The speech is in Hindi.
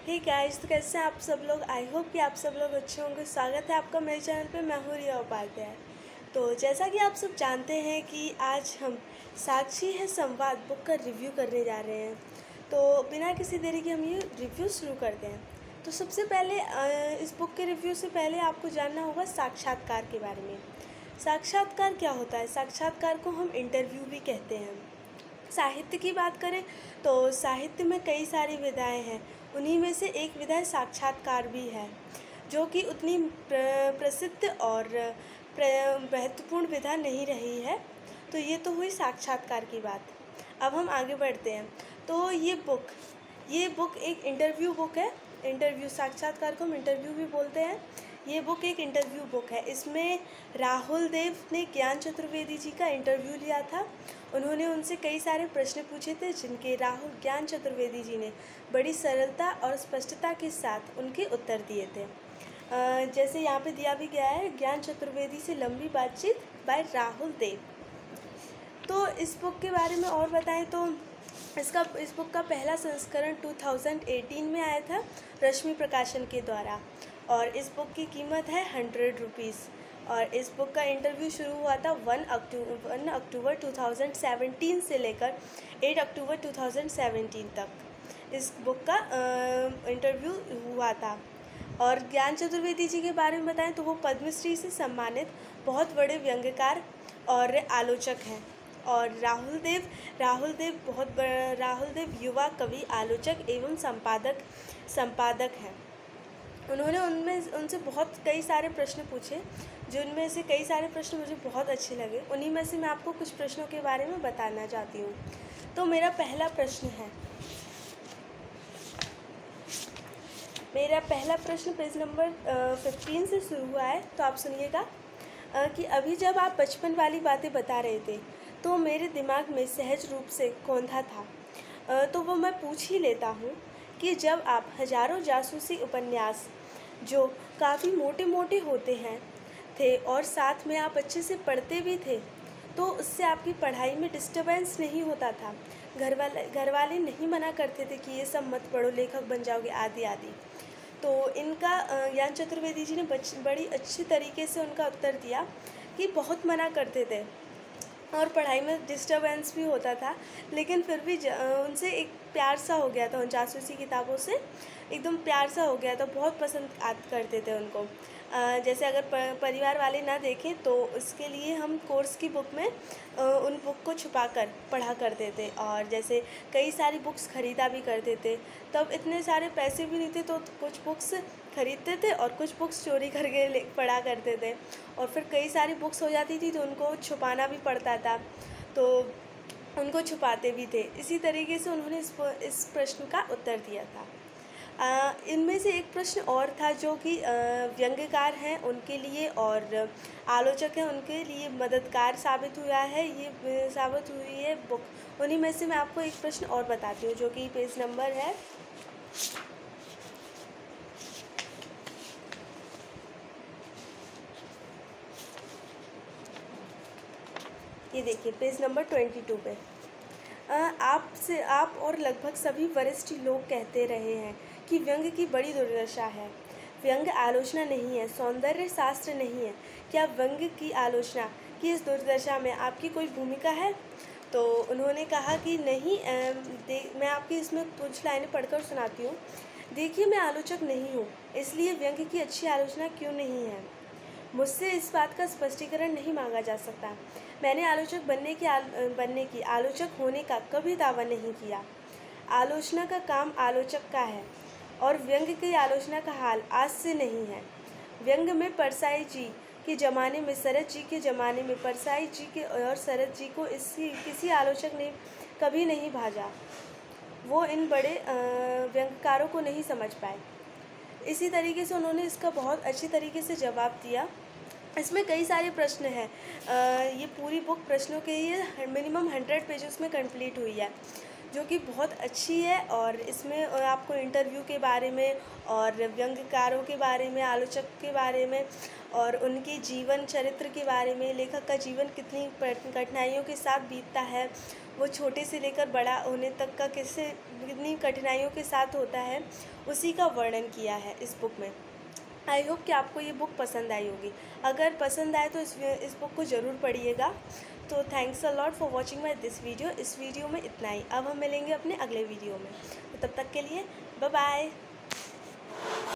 हे गाइस, तो कैसे हैं आप सब लोग। आई होप कि आप सब लोग अच्छे होंगे। स्वागत है आपका मेरे चैनल पे। मैं हूँ रिया उपाध्याय। तो जैसा कि आप सब जानते हैं कि आज हम साक्षी है संवाद बुक का रिव्यू करने जा रहे हैं। तो बिना किसी देरी के हम ये रिव्यू शुरू करते हैं। तो सबसे पहले इस बुक के रिव्यू से पहले आपको जानना होगा साक्षात्कार के बारे में। साक्षात्कार क्या होता है? साक्षात्कार को हम इंटरव्यू भी कहते हैं। साहित्य की बात करें तो साहित्य में कई सारी विधाएं हैं। उन्हीं में से एक विधा साक्षात्कार भी है, जो कि उतनी प्रसिद्ध और महत्वपूर्ण विधा नहीं रही है। तो ये तो हुई साक्षात्कार की बात। अब हम आगे बढ़ते हैं। तो ये बुक एक इंटरव्यू बुक है। इंटरव्यू साक्षात्कार को हम इंटरव्यू भी बोलते हैं। ये बुक एक इंटरव्यू बुक है। इसमें राहुल देव ने ज्ञान चतुर्वेदी जी का इंटरव्यू लिया था। उन्होंने उनसे कई सारे प्रश्न पूछे थे, जिनके ज्ञान चतुर्वेदी जी ने बड़ी सरलता और स्पष्टता के साथ उनके उत्तर दिए थे। जैसे यहाँ पे दिया भी गया है, ज्ञान चतुर्वेदी से लंबी बातचीत बाय राहुल देव। तो इस बुक के बारे में और बताएं तो इस बुक का पहला संस्करण 2018 में आया था रश्मि प्रकाशन के द्वारा, और इस बुक की कीमत है 100 रुपीज़। और इस बुक का इंटरव्यू शुरू हुआ था 1 अक्टूबर 2017 से लेकर 8 अक्टूबर 2017 तक इस बुक का इंटरव्यू हुआ था। और ज्ञान चतुर्वेदी जी के बारे में बताएं तो वो पद्मश्री से सम्मानित बहुत बड़े व्यंग्यकार और आलोचक हैं। और राहुल देव युवा कवि, आलोचक एवं संपादक हैं। उन्होंने उनसे कई सारे प्रश्न पूछे, जिनमें से कई सारे प्रश्न मुझे बहुत अच्छे लगे। उन्हीं में से मैं आपको कुछ प्रश्नों के बारे में बताना चाहती हूँ। तो मेरा पहला प्रश्न पेज नंबर 15 से शुरू हुआ है। तो आप सुनिएगा कि अभी जब आप बचपन वाली बातें बता रहे थे तो मेरे दिमाग में सहज रूप से कौंधा था। तो वो मैं पूछ ही लेता हूँ कि जब आप हजारों जासूसी उपन्यास, जो काफ़ी मोटे मोटे होते हैं थे, और साथ में आप अच्छे से पढ़ते भी थे, तो उससे आपकी पढ़ाई में डिस्टर्बेंस नहीं होता था। घर वाले नहीं मना करते थे कि ये सब मत पढ़ो, लेखक बन जाओगे, आदि आदि। तो इनका ज्ञान चतुर्वेदी जी ने बड़ी अच्छी तरीके से उनका उत्तर दिया कि बहुत मना करते थे और पढ़ाई में डिस्टर्बेंस भी होता था, लेकिन फिर भी उनसे एक प्यार सा हो गया था। उन जासूसी किताबों से एकदम प्यार सा हो गया था। बहुत पसंद करते थे उनको। जैसे अगर परिवार वाले ना देखें तो उसके लिए हम कोर्स की बुक में उन बुक को छुपाकर पढ़ा करते थे। और जैसे कई सारी बुक्स ख़रीदा भी करते थे। तब इतने सारे पैसे भी नहीं थे, तो कुछ बुक्स ख़रीदते थे और कुछ बुक्स चोरी करके पढ़ा करते थे। और फिर कई सारी बुक्स हो जाती थी तो उनको छुपाना भी पड़ता था, तो उनको छुपाते भी थे। इसी तरीके से उन्होंने इस प्रश्न का उत्तर दिया था। इनमें से एक प्रश्न और था, जो कि व्यंग्यकार हैं उनके लिए और आलोचक हैं उनके लिए मददगार साबित हुई है बुक। उन्हीं में से मैं आपको एक प्रश्न और बताती हूँ, जो कि पेज नंबर है ये देखिए, पेज नंबर 22 पे। आप और लगभग सभी वरिष्ठ लोग कहते रहे हैं कि व्यंग्य की बड़ी दुर्दशा है। व्यंग्य आलोचना नहीं है, सौंदर्य शास्त्र नहीं है। क्या व्यंग्य की आलोचना की इस दुर्दशा में आपकी कोई भूमिका है? तो उन्होंने कहा कि नहीं। मैं आपकी इसमें कुछ लाइनें पढ़कर सुनाती हूँ। देखिए, मैं आलोचक नहीं हूँ, इसलिए व्यंग्य की अच्छी आलोचना क्यों नहीं है? मुझसे इस बात का स्पष्टीकरण नहीं मांगा जा सकता। मैंने आलोचक बनने की आलोचक होने का कभी दावा नहीं किया। आलोचना का काम आलोचक का है, और व्यंग्य की आलोचना का हाल आज से नहीं है। व्यंग्य में परसाई जी के ज़माने में, शरद जी के ज़माने में परसाई जी के और शरद जी को किसी आलोचक ने कभी नहीं भाजा। वो इन बड़े व्यंग्यकारों को नहीं समझ पाए। इसी तरीके से उन्होंने इसका बहुत अच्छी तरीके से जवाब दिया। इसमें कई सारे प्रश्न हैं। ये पूरी बुक प्रश्नों के लिए मिनिमम 100 पेजेस में कंप्लीट हुई है, जो कि बहुत अच्छी है। और इसमें आपको इंटरव्यू के बारे में और व्यंग्यकारों के बारे में, आलोचक के बारे में और उनके जीवन चरित्र के बारे में, लेखक का जीवन कितनी कठिनाइयों के साथ बीतता है, वो छोटे से लेकर बड़ा होने तक का कितनी कठिनाइयों के साथ होता है, उसी का वर्णन किया है इस बुक में। आई होप कि आपको ये बुक पसंद आई होगी। अगर पसंद आए तो इस बुक को ज़रूर पढ़िएगा। तो thanks a lot for watching my this video. इस वीडियो में इतना ही। अब हम मिलेंगे अपने अगले वीडियो में, तो तब तक के लिए बाय बाय।